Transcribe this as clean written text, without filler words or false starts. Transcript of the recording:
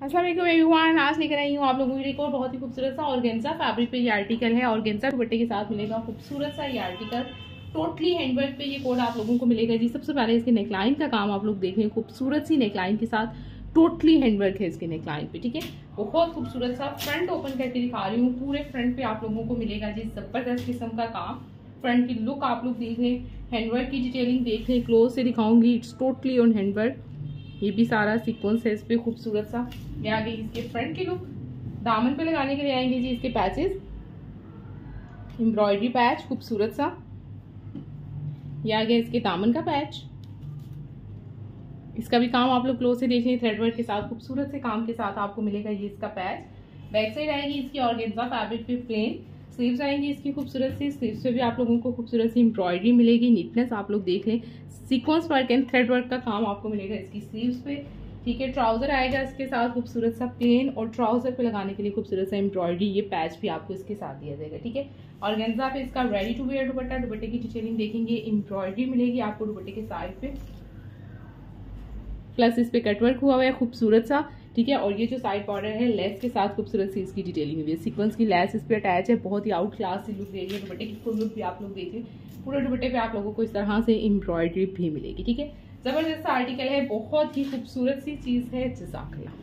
अस्सलाम वालेकुम एवरीवन, आज लेकर आई हूँ आप लोगों के लिए और बहुत ही खूबसूरत सा ऑर्गेन्जा फैब्रिक पे ये आर्टिकल है। ऑर्गेन्जा दुपट्टे के साथ मिलेगा खूबसूरत सा ये आर्टिकल, टोटली हैंडवर्क पे ये कोड आप लोगों को मिलेगा जी। सबसे पहले इसके नेकलाइन का काम आप लोग देखें, खूबसूरत सी नेकलाइन के साथ टोटली हैंडवर्क है इसके नेकलाइन पे, ठीक है। बहुत खूबसूरत सा फ्रंट ओपन करके दिखा रही हूँ, पूरे फ्रंट पे आप लोगों को मिलेगा जी जबरदस्त किस्म का काम। फ्रंट की लुक आप लोग देख लें, हैंडवर्क की डिटेलिंग देख लें, क्लोज से दिखाऊंगी। इट्स टोटली ऑन हैंडवर्क, ये भी सारा सीक्वेंस है इस पे खूबसूरत सा। ये आ गई इसके फ्रंट की लुक। दामन पे लगाने के लिए आएंगे जी इसके पैचेस, एम्ब्रॉयडरी पैच खूबसूरत सा। ये आ गया इसके दामन का पैच, इसका भी काम आप लोग क्लोज से देख लें, थ्रेडवर्क के साथ खूबसूरत से काम के साथ आपको मिलेगा ये इसका पैच। बैक साइड आएगी इसकी ऑर्गेन्जा फैब्रिक पे प्लेन, स्लीव्स आएंगी इसकी खूबसूरत सी। स्लीव्स पे भी आप लोगों को खूबसूरत सी एम्ब्रॉयडरी मिलेगी, नीटनेस आप लोग देख लें, sequence work and thread work का काम आपको मिलेगा इसकी स्लीव्स पे, ठीक है। ट्राउजर आएगा इसके साथ खूबसूरत सा प्लेन, और ट्राउजर पे लगाने के लिए खूबसूरत सा एम्ब्रॉयडरी, ये पैच भी आपको इसके साथ दिया जाएगा, ठीक है। ऑर्गेन्जा पे इसका रेडी टू वेयर दुपट्टा, दुपट्टे की डिटेलिंग देखेंगे, एम्ब्रॉयडरी मिलेगी आपको दुपट्टे के साइड पे, प्लस इस पे कटवर्क हुआ हुआ है खूबसूरत सा, ठीक है। और ये जो साइड बॉर्डर है लेस के साथ खूबसूरत सी इसकी डिटेलिंग हुई है, सीक्वेंस की लेस इस पे अटैच है, बहुत ही आउट क्लास सी लुक दे रही है। दुपट्टे की फुल लुक भी आप लोग देखिए, पूरे दुपट्टे पे आप लोगों को इस तरह से एम्ब्रॉयडरी भी मिलेगी, ठीक है। जबरदस्त आर्टिकल है, बहुत ही खूबसूरत सी चीज है। जज़ाकल्लाह।